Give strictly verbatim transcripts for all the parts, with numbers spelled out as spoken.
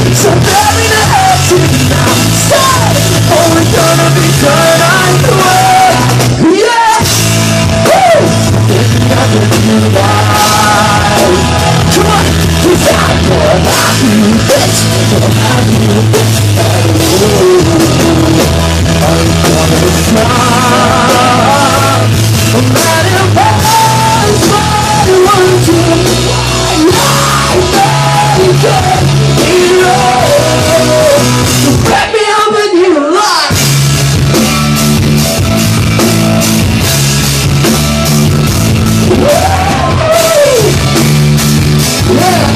So bury the hatchet now. Say, only gonna be done either way. Yeah! Woo! If you're not with you, why? Come on! Cause I'm gonna have you, bitch. Gonna have you, bitch. I'm gonna stop. No matter what, what you want to. I can't be wrong. So break me up with you like. Yeah.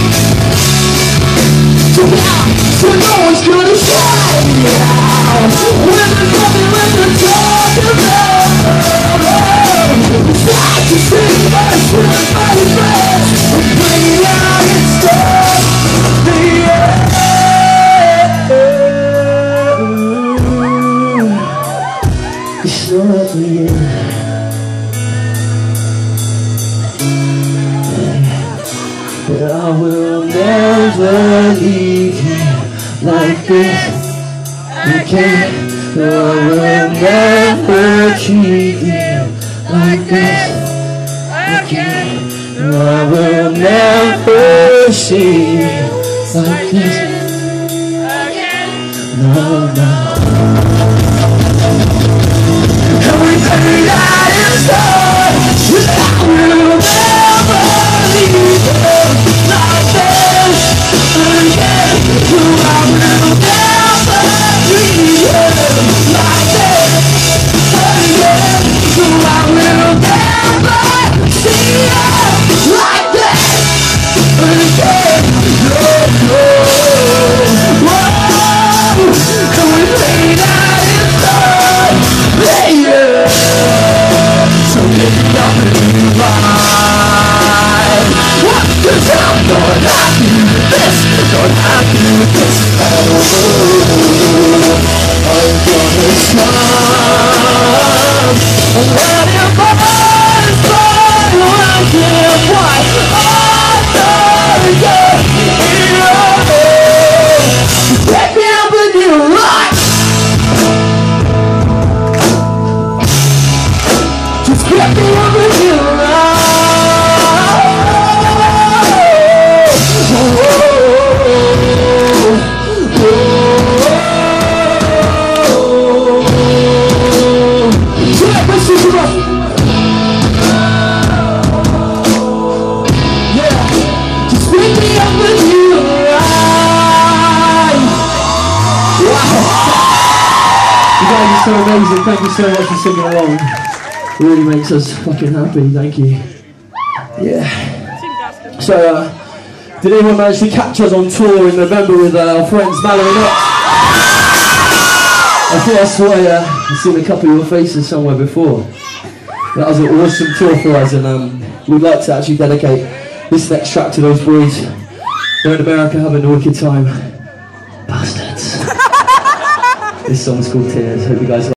So now, so no one's gonna shine now. When there's nothing left to talk about. It's like to see my friend, my friend. I'm bringing out its stuff. The end. It's not the end. But I will never leave you like this. You can't. No, I will never treat you like this. You can't. No, I will never see you like this. No, no. And we pay that inside. I will never leave you like this. Again, no, I will never leave you like this. Again, no, I will never see you like this. Again, no, no. Whoa, can we play that inside? Yeah. So if you're not really right, what? Cause I'm gonna have you with this. Gonna have you with this. Oh, I'm gonna stop. I'm running for my soul. I can't fight. I'm not hero. Pick me up with you right. Just pick me up with you right. So amazing, thank you so much for singing along. It really makes us fucking happy, thank you. Yeah. So, uh, did anyone manage to catch us on tour in November with uh, our friends Mallory Knox? I thought I saw uh, I've seen a couple of your faces somewhere before. That was an awesome tour for us, and um, we'd like to actually dedicate this next track to those boys. They're in America having a wicked time. Bastards. This song's called Tears. Hope you guys like it.